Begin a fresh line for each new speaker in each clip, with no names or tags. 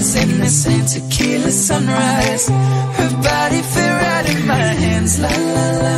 was innocent, tequila sunrise. Her body fit right in my hands, la la la.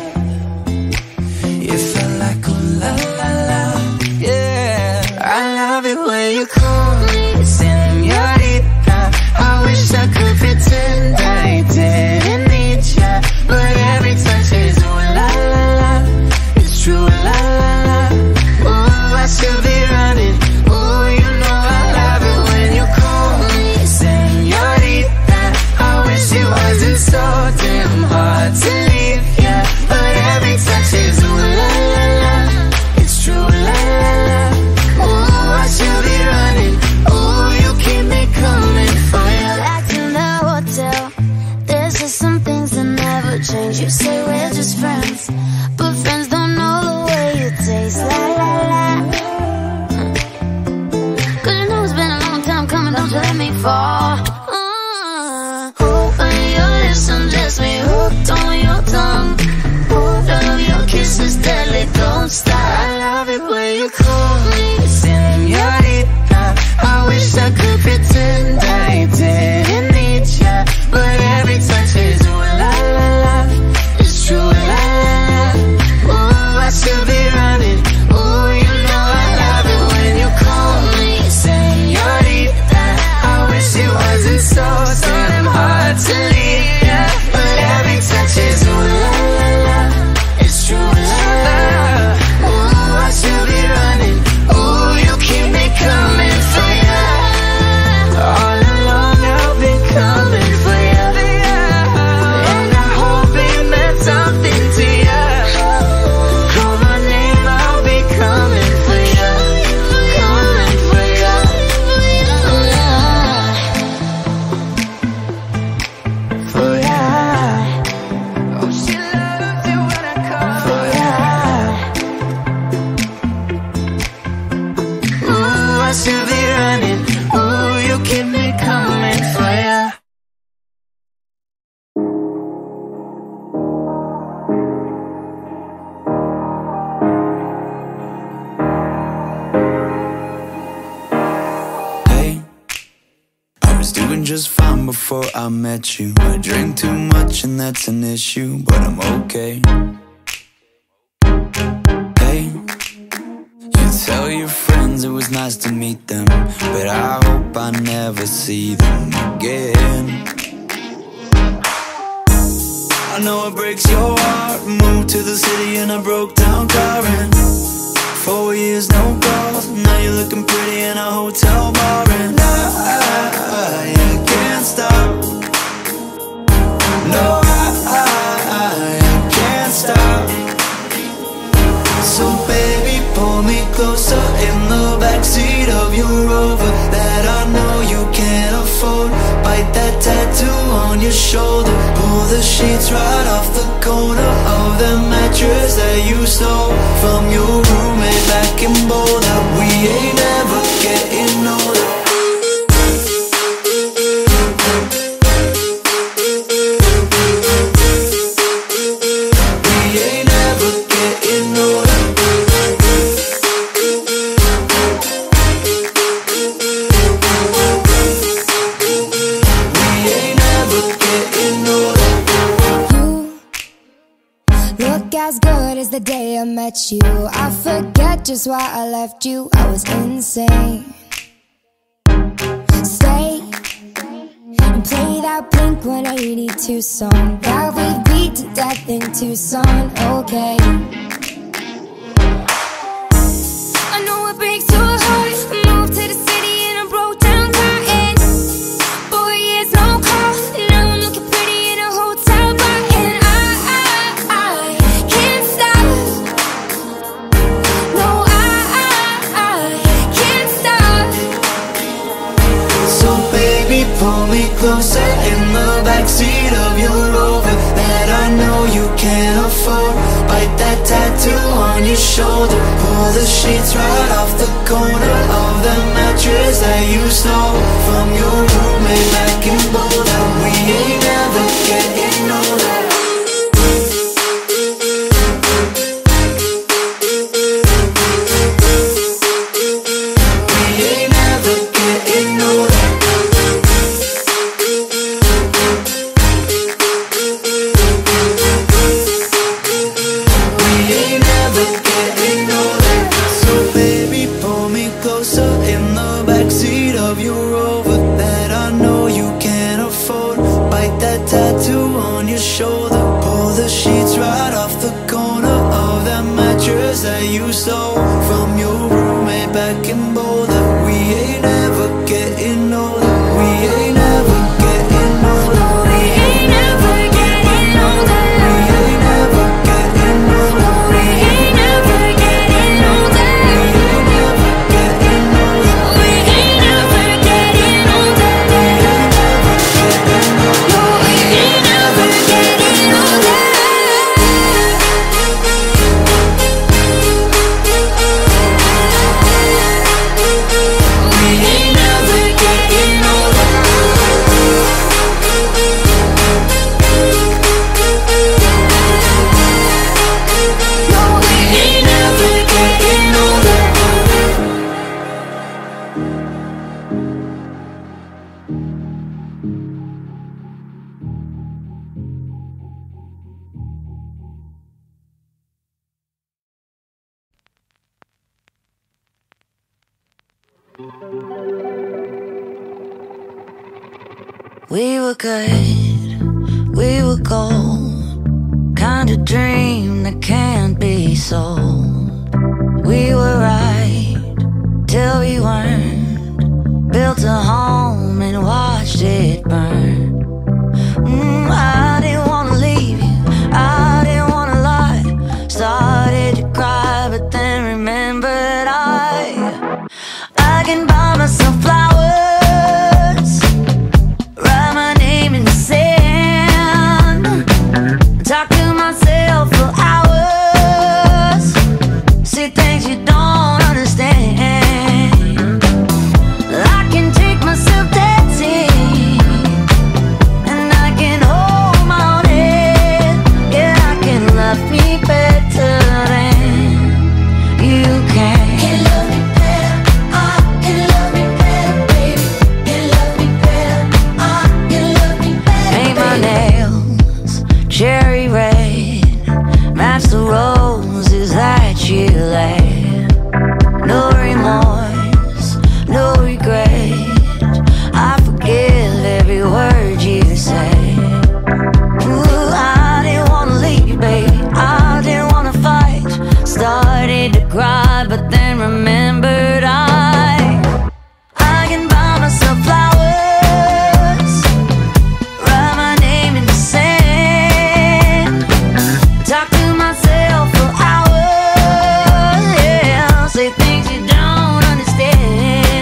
It felt like oh la la la, yeah. I love it when you call me Señorita. I wish I could pretend I didn't need ya, but every touch is ooh la la la. It's true la la la. Ooh, I should be running. Ooh, you know I love it when you call me Señorita. I wish it wasn't so damn hard to leave ya, but every touch is ooh la la la. It's true la la la. Ooh, I should be running. Ooh, you keep me coming for ya.
Back in the hotel, there's just some things that never change. You say we're just friends, but friends don't know the way you taste. La la la. Cause you know it's been a long time coming, don't you let me fall. When your lips undress me, hooked on your tongue. Love your kisses deadly, don't stop.
I love it when you call me Señorita. I wish I could pretend I didn't need ya, but every touch is ooh la la la. It's true la la la. Ooh, I should be running. Ooh, you know I love it when you call me Señorita. I wish it wasn't so damn hard to leave ya, but every touch is ooh la la la. It's true la la. Ooh, I should be running. Ooh, you keep me coming for ya. All along I've been coming for ya, and I hope it meant something to ya. Call my name, I'll be coming for ya, coming for ya. For ya. Oh, she loves it when I call for ya. Ooh, I should be running. Ooh, you keep me coming for ya.
Hey, I was doing just fine before I met you. I drink too much and that's an issue, but I'm okay. Hey, you tell your friends it was nice to meet them, but I hope I never see them again. I know it breaks your heart. Moved to the city in a broke down car, and 4 years no calls. Now you're looking pretty in a hotel bar, and I can't stop. No, I can't stop. So baby, pull me closer in the backseat of your Rover that I know you can't afford. Bite that tattoo on your shoulder. Pull the sheets right off the corner of the mattress that you stole from your roommate back in Boulder. We ain't never getting older. We ain't never getting older.
Look as good as the day I met you. I forget just why I left you. I was insane. Stay and play that Blink-182 song that we beat to death in Tucson. Okay. I know it breaks your heart. Moved to the city in a broke down car, and 4 years no call. Now I'm looking pretty in a hotel bar, and I can't stop. No, I can't stop.
So baby, pull me closer in the backseat of your Rover that I know you can't afford. Bite that tattoo on your shoulder. Pull the sheets right off the corner of the mattress that you stole from your roommate back in Boulder. We ain't never getting older. We ain't never getting older. ain't never getting older. So baby, pull me closer in the backseat of your Rover that I know you can't afford. Bite that tattoo on your shoulder. Pull the sheets right off the corner of that mattress that you stole from your roommate back in Boulder. We ain't ever getting older. We ain't ever getting older. We ain't ever getting older. We ain't ever getting older. We ain't ever getting older. We ain't ever getting older. We ain't ever getting older. We ain't ever getting older. We ain't ever getting older.
We were good, we were gold, kind of dream that can't be sold. We were right till we weren't, built a home and watched it burn. I didn't wanna leave you, I didn't wanna lie. Started to cry but then remembered I can buy myself flowers, talk to myself for hours, see things you don't understand. I can take myself dancing, and I can hold my own head. Yeah, I can love me better than you can. Can love me better, I can love me better, baby. Can love me better, I can love me better. Paint my nails cherry red, match the roses that you laid. No remorse, no regret, I forgive every word you say. Ooh, I didn't wanna leave, baby, I didn't wanna fight. Started to cry, but then remembered I can buy myself flowers, write my name in the sand, talk to myself for hours, yeah, say things you don't understand.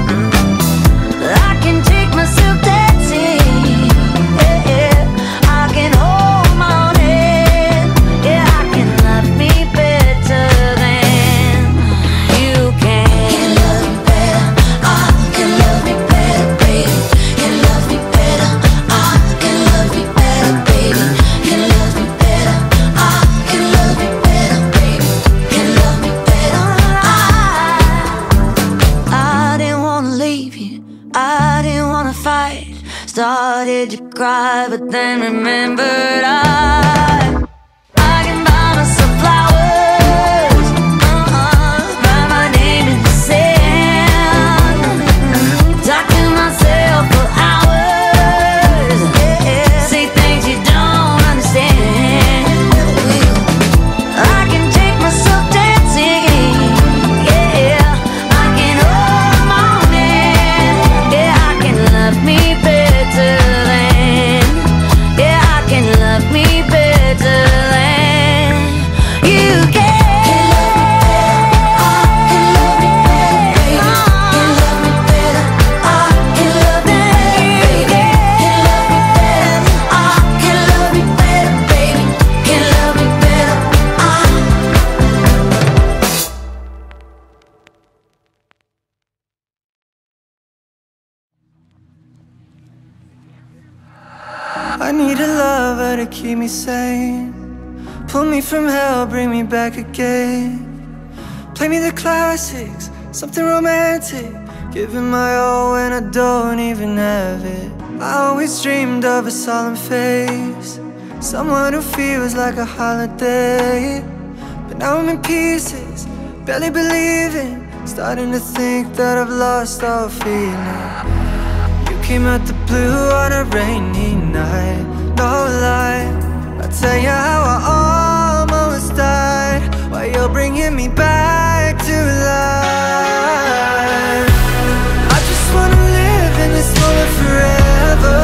I can take myself dancing, yeah, I can hold my own head. Yeah, I can love me better than you can. Can love me better, I can love me better, baby. Can love me better, I can love me better, baby. Can love me better, I can love me better, baby. Can love me better, I didn't wanna leave you, I didn't wanna fight. Started to cry, but then remembered I can buy myself flowers, write my name in the sand, talk to myself for hours, yeah, say things you don't understand. I can take myself dancing, yeah, I can hold my own hand. Yeah, I can love me better than, yeah, I can love me better than you can. Can love me better, I can love me better, baby. Can love me better, I can love me better, baby. Can love me better,
I need a lover to keep me sane, pull me from hell, bring me back again. Play me the classics, something romantic, giving my all when I don't even have it. I always dreamed of a solemn face, someone who feels like a holiday. now I'm in pieces, barely believing, starting to think that I've lost all feeling. You came out the blue on a rainy night, no lie. I'll tell you how I almost died, while you're bringing me back to life. I just wanna live in this moment forever,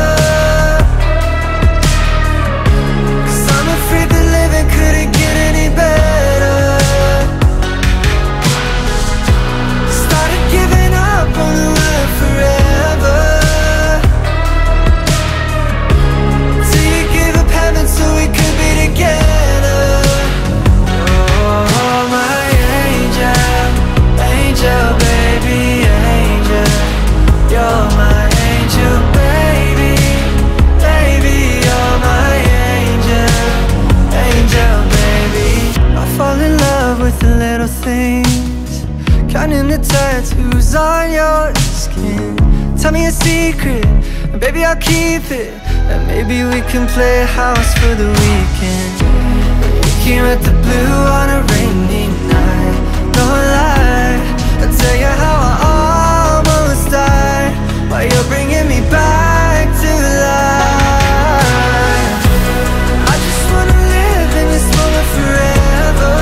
'cause I'm afraid that living couldn't get any better. Started giving up on the word forever, till you gave up heaven so we could be together. Oh, my angel, angel, baby, angel. You're my angel, baby, baby. You're my angel, angel, baby. I fall in love with the little things, counting the tattoos on your skin. Tell me a secret, and baby I'll keep it, and maybe we can play house for the weekend. You came at the blue on a rainy night, no lie. I'll tell you how I almost died, while you're bringing me back to life. I just wanna live in this moment forever,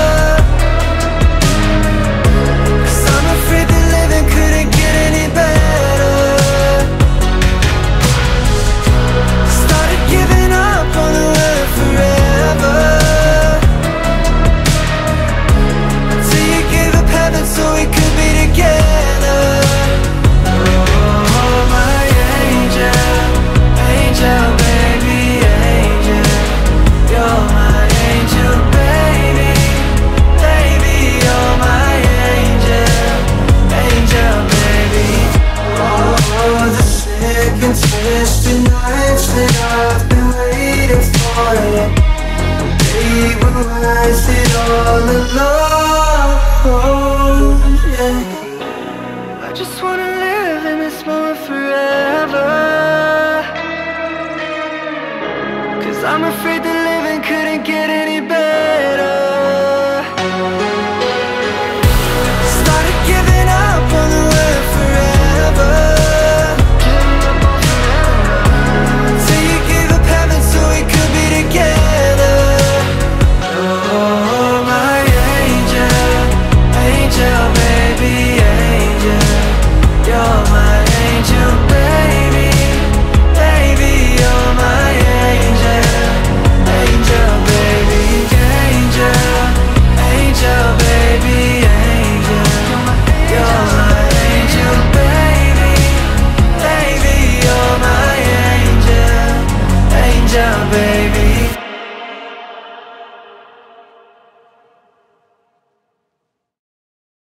'cause I'm afraid that living couldn't get any better. Started giving up on the word forever, till you gave up heaven so we could be together. Oh, my angel, angel, baby, angel. You're my angel, baby, baby. You're my angel, angel, baby. Oh, the sick and twisted nights that I've been waiting for you, they were worth it all alone.